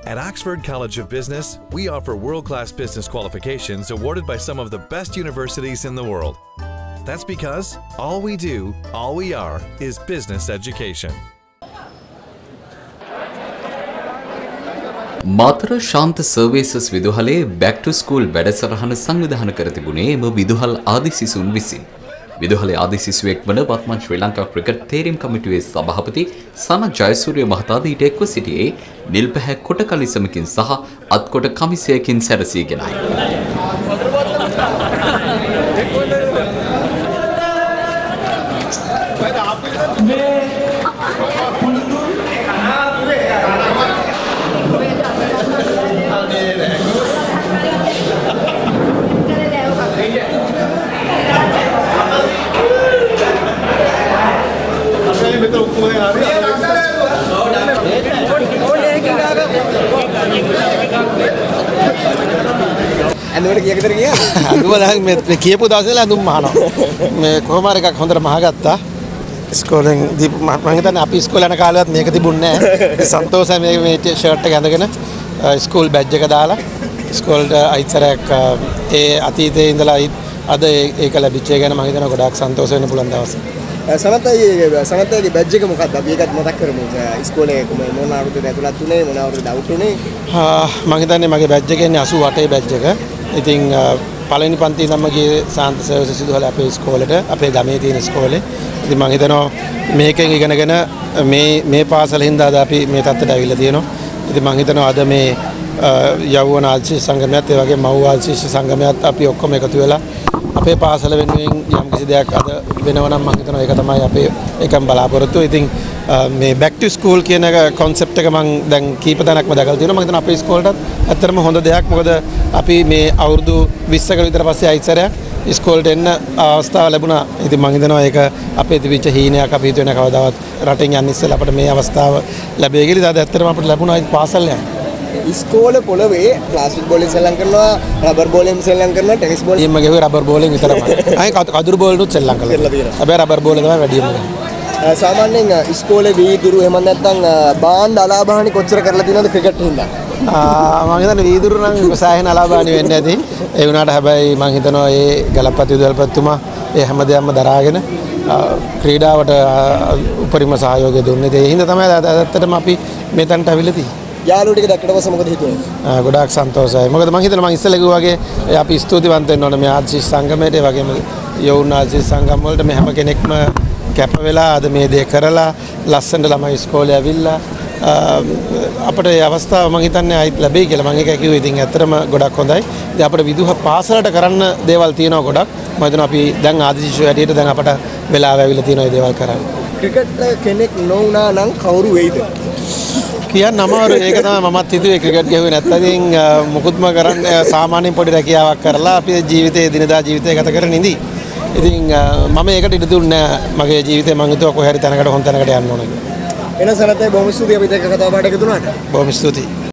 At Oxford College of Business, we offer world-class business qualifications awarded by some of the best universities in the world. That's because all we do, all we are, is business education. Matara ශාන්ත Servatius විදුහලේ back to school වැඩසටහන සංවිධානය කර තිබුණේ එම විදුහල් ආදි සිසුන් විසින්. විදුහලේ ආදි සිසුවෙක් වන වත්මන් ශ්‍රී ලංකා ක්‍රිකට් තේරීම් කමිටුවේ සභාපති සනත් ජයසූරිය මහතා ඊට එක්ව සිටියේ නිල් පැහැ කොට කලිසමකින් සහ අත්කොට කමිසයකින් සැරසීගෙනයි. ඇඳුමට කීයකටද ගියා? අඳුම දැන් මේ කියපු දවසේ ඉඳලා අඳුම් මහනවා. මේ කොහොම හරි එකක් හොඳට මහගත්තා. ඉස්කෝලෙන් මම හිතන්නේ අපි ඉස්කෝලේ යන කාලෙවත් මේක තිබුණේ නැහැ. සන්තෝෂයි මේ ෂර්ට් එක ඇඳගෙන ස්කූල් බැජ් එක දාලා ඉස්කෝලේට අයිතරයක් ඒ අතීතයේ ඉඳලා අද ඒක ලැබිච්ච එක ගැන මම හිතනවා ගොඩාක් සන්තෝෂ වෙන්න පුළුවන් දවසක්. සමතගේ බැජ් එක මොකක්ද? අපි ඒකත් මතක් කරමු. ඉස්කෝලේ මොන අවුරුද්දද ඇතුළත් උනේ මොන අවුරුද්දද අවුට් උනේ? මම හිතන්නේ මගේ බැජ් එක ඉන්නේ 88 බැජ් එක. ඉතින් පළවෙනි පන්තියේ ඉඳන්ම ගියේ සාන්ත සර්වීසස් විදුහලේ අපේ ඉස්කෝලේට අපේ ගමේ තියෙන ඉස්කෝලේ. ඉතින් මම හිතනවා මේකෙන් ඉගෙනගෙන මේ පාසලෙන් හින්දා අපි මේ තත්ත්වයට ඇවිල්ලා තියෙනවා. ඉතින් මම හිතනවා අද මේ යෞවන ආශිෂ් සංගමයත් ඒ වගේ මව් ආශිෂ් සංගමයත් අපි ඔක්කොම එකතු වෙලා අපේ පාසල වෙනුවෙන් යම් කිසි දෙයක් අද වෙනවා නම් මම හිතනවා ඒක තමයි අපේ එකම බලාපොරොත්තුව. ඉතින් මේ බැක් ටු ස්කූල් කියන එක concept එක මම දැන් කීප තැනක්ම දැකලා තියෙනවා. මම හිතනවා අපේ ඉස්කෝලේටත් ඇත්තටම හොඳ දෙයක්. මොකද අපි මේ අවුරුදු 20කට විතර පස්සේ ආයිසරයක් ඉස්කෝලේට එන්න අවස්ථාව ලැබුණා. ඉතින් මම හිතනවා ඒක අපේ තිබිච්ච හීනයක් අපි හිතුවේ නැහැ කවදාවත් රටින් යන්න ඉස්සෙල්ලා අපිට මේ අවස්ථාව ලැබෙයි කියලා. ඉතින් අද ඇත්තටම අපිට ලැබුණා පාසල් යන්න. ඉස්කෝලේ පොළවේ ප්ලාස්ටික් බෝලෙන් සෙල්ලම් කරනවා, රබර් බෝලෙන් සෙල්ලම් කරනවා, ටෙනිස් බෝලෙන්. ඊම ගෙවුවේ රබර් බෝලෙන් විතරමයි. අය කදුරු බෝලෙනුත් සෙල්ලම් කළා. හැබැයි රබර් බෝලේ තමයි වැඩිම. සාමාන්‍යයෙන් ඉස්කෝලේ වීදුරු එහෙම නැත්නම් බාන්ඩ් අලාභානි කොච්චර කරලා තියෙනවද ක්‍රිකට් හින්දා? මම හිතන්නේ වීදුරු නම් සෑහෙන අලාභානි වෙන්නේ නැති. ඒ වුණාට හැබැයි මම හිතනවා ඒ ගලප්පති විදුහල්පතිතුමා ඒ හැමදේම දරාගෙන ක්‍රීඩාවට උපරිම සහයෝගය දුන්නේ. ඒ හින්දා තමයි ඇත්තටම අපි මෙතනට අවිල්ලා තියෙන්නේ. යාළුවෝ ටික දැක්කට පස්සේ මොකද හිතුවේ? ගොඩාක් සන්තෝෂයි. මොකද මම හිතනවා මම ඉස්සෙල්ලා කිව්වා වගේ අපි ස්තුතිවන්ත වෙන්න ඕනේ මේ ආශිෂ් සංගමයට, ඒ වගේම යෞවන ආශිෂ් සංගම වලට මේ හැම කෙනෙක්ම කැප වෙලා අද මේ දේ කරලා ලස්සනට ළමයි ඉස්කෝලේ ඇවිල්ලා අපිට මේ අවස්ථාව මම හිතන්නේ ආයිත් ලැබෙයි කියලා. මම ඒක කිව්වේ. ඉතින් ඇත්තටම ගොඩක් හොඳයි. ඉතින් අපිට විදුහ පාසලට කරන්න දේවල් තියෙනවා ගොඩක්. මම හිතනවා අපි දැන් ආදි ශිෂ්‍ය හැටියට දැන් අපට වෙලාව ඇවිල්ලා තියෙනවා මේ දේවල් කරන්න. ක්‍රිකට් කෙනෙක් නොවුනා නම් කවුරු වෙයිද? කියන්න අමාරුයි. ඒක තමයි මමත් හිතුවේ. ක්‍රිකට් ගැහුවේ නැත්නම් ඉතින් මොකුත්ම කරන්න සාමාන්‍යයෙන් පොඩි රැකියාවක් කරලා අපේ ජීවිතේ දිනදා ජීවිතය ගත කරගෙන ඉඳී. ඉතින් මම ඒකට ඉඩ දුන්නේ නැහැ. මගේ ජීවිතේ මම හිතුවා කොහේ හරි තැනකට හොඳ තැනකට යන්න ඕන කියලා. එන සනතේ බොහොම ස්තුතියි අපිට එක කතාව පාඩක දුන්නාට. බොහොම ස්තුතියි.